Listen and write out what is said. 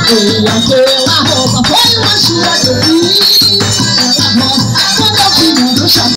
E aquela roupa foi uma chuva que eu vi. Ela rosa, quando eu vi no chão.